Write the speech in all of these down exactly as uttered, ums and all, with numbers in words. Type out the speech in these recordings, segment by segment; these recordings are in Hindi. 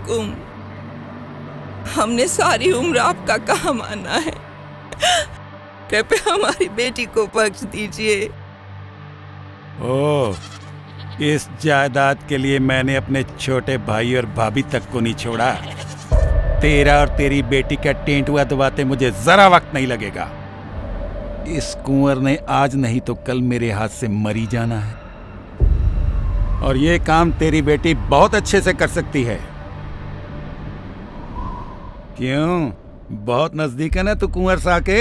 हुकुम, हमने सारी उम्र आपका कहा माना है। कृपया हमारी बेटी को बख्श दीजिए। ओह, इस जायदाद के लिए मैंने अपने छोटे भाई और भाभी तक को नहीं छोड़ा। तेरा और तेरी बेटी का टेंटुआ दबाते मुझे जरा वक्त नहीं लगेगा। इस कुंवर ने आज नहीं तो कल मेरे हाथ से मरी जाना है, और ये काम तेरी बेटी बहुत अच्छे से कर सकती है। क्यों, बहुत नजदीक है ना तू कुंवर सा के?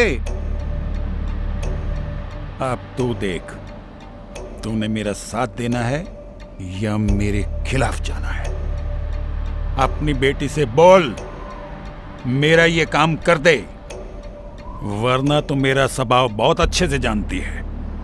अब तू देख, तूने मेरा साथ देना है या मेरे खिलाफ जाना है। अपनी बेटी से बोल मेरा ये काम कर दे, वरना तो मेरा स्वभाव बहुत अच्छे से जानती है।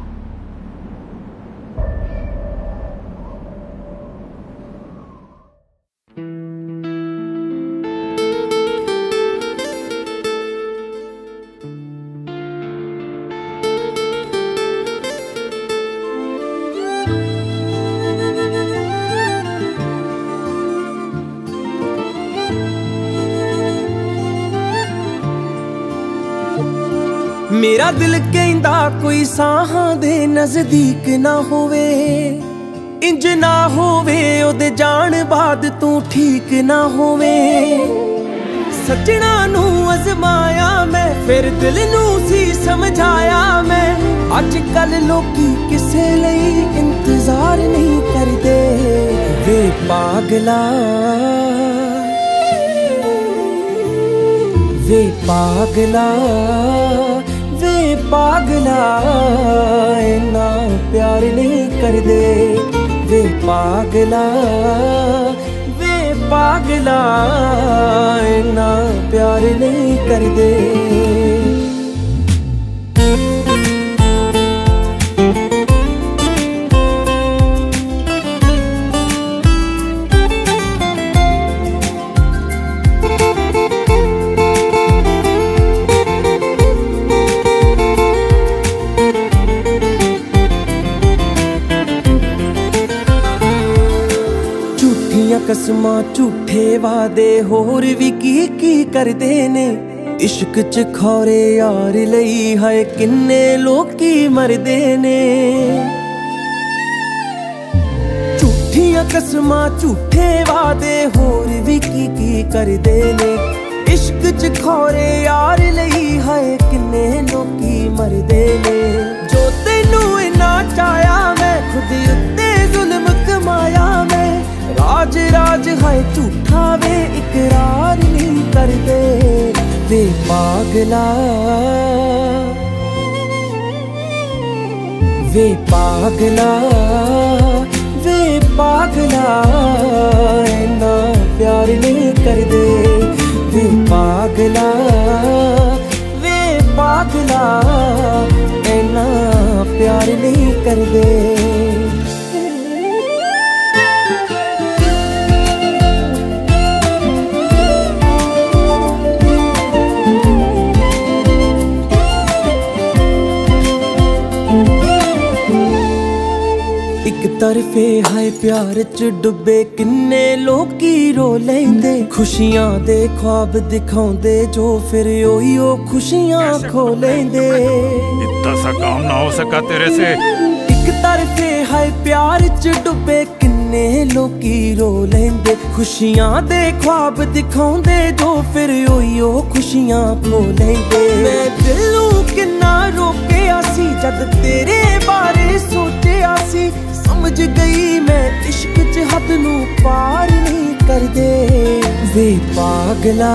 मेरा दिल कहंदा कोई साहां दे नजदीक ना होवे, इंज ना होवे ओदे जान बाद तू ठीक ना होवे। सजना नू अजमाया मैं, फिर दिल नू सी समझाया मैं। अज कल लोकी किसे लई इंतजार नहीं करदे। वे पागला वे पागला वे पागला इन्ना प्यार नहीं कर दे। वे पागला वे पागला इन्ना प्यार नहीं कर दे। कसमां झूठे वादे होर भी की की करदे ने। इश्क च खौरे यार लई हाय किन्ने लोकी मरदे ने। झूठियां कसमां झूठे वादे होर भी की की करदे ने। इश्क च खौरे यार लई हाय किन्ने लोकी मरदे ने। जो तेनू इन्ना चाया मैं, खुद उत्ते जुल्म कमाया मैं। राज राज है झूठा वे इकरार नहीं करदे। वे पागला वे पागला वे पागला इन्ना प्यार नहीं करदे। वे पागला वे पागला इन्ना प्यार नहीं करदे। एक तरफे हाय प्यार च डुबे किन्ने लोकी रो लेंदे। खुशियां दे ख्वाब दिखाउंदे जो फिर ओही ओ खुशियां खो लेंदे। इतना सा काम ना हो सका तेरे से। एक तरफे हाय प्यार च डुबे किन्ने लोकी रो लेंदे। खुशियां दे ख्वाब दिखाउंदे जो फिर ओही ओ खुशियां खो लेंदे। मैं दिल नू किन्ना रोकिया सी जद तेरे बारे सोचिया सी। समझ गई मैं इश्क च हद नू पार नहीं करदे। वे पागला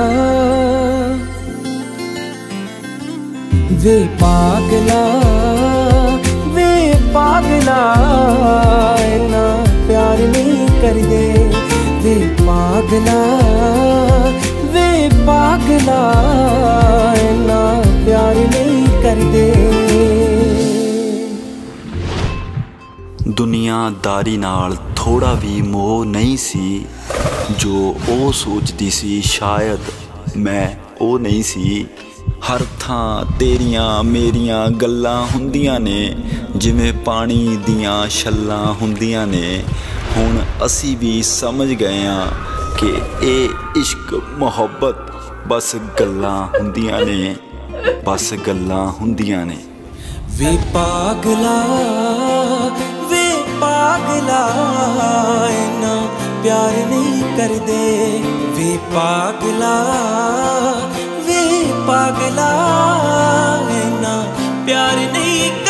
वे पागला वे पागला इन्ना प्यार नहीं करदे। वे पागला वे पागला इन्ना प्यार नहीं करदे। दुनियादारी नाल थोड़ा भी मोह नहीं सी। जो ओ सोचदी सी शायद मैं ओ नहीं सी। हर थां तेरियां मेरियां गल्लां हुंदियां ने, जिवें पानी दियां छल्लां हुंदियां ने। हुण असी भी समझ गए हां कि ਇਹ इश्क ਮੁਹੱਬਤ बस गल्लां हुंदियां ने, बस गल्लां हुंदियां ने। वे पागला वे पागला इन्ना प्यार नहीं कर दे, वे पागला वे पागला इन्ना प्यार नहीं